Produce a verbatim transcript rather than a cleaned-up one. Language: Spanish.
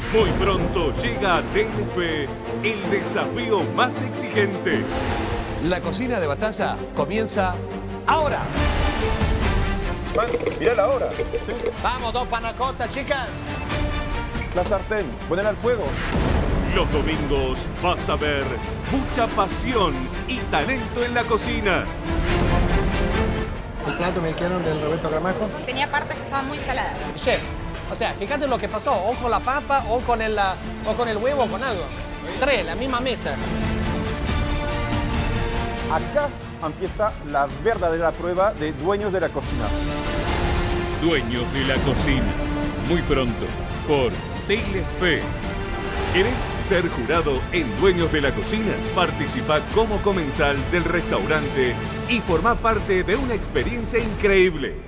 Muy pronto llega a Telefe el desafío más exigente. La cocina de batalla comienza ahora. Man, mirá la hora. ¿Sí? Vamos, dos panacotas, chicas. La sartén, ponela al fuego. Los domingos vas a ver mucha pasión y talento en la cocina. El plato me dijeron del Roberto Gramajo. Tenía partes que estaban muy saladas. Chef, o sea, fíjate lo que pasó, o con la papa, o con el, o con el huevo, o con algo. Tres, la misma mesa. Acá empieza la verdadera prueba de Dueños de la Cocina. Dueños de la Cocina. Muy pronto por Telefe. ¿Querés ser jurado en Dueños de la Cocina? Participa como comensal del restaurante y forma parte de una experiencia increíble.